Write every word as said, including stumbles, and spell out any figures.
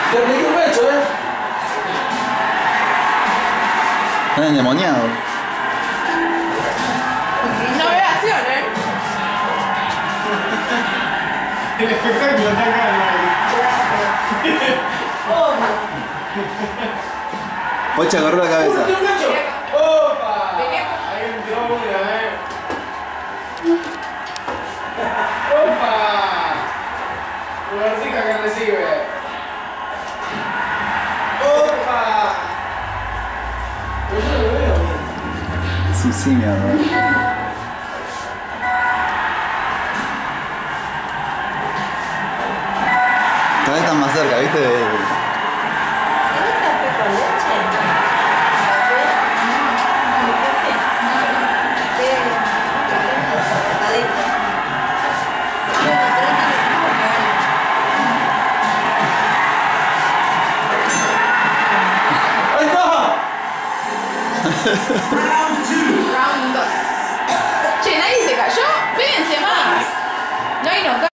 Te apliqué un pecho, ¿eh? Están endemoniados. No veo acción, ¿eh? El espectáculo está acá, Pocha agarró la cabeza. ¡Un pecho! ¡Opa! Ahí entró una, eh. ¡Opa! Robertica que recibe. ¡Opa! Pero yo no lo veo bien. Sí, sí, mi amor. Cada vez están más cerca, ¿viste? ¿Querés café con leche? ¿Café? ¿Café? ¿Qué? ¿Café? ¿Cortadito? Bueno, ¡Ahí está! Round dos. Che, nadie se cayó. Péguense más. No hay no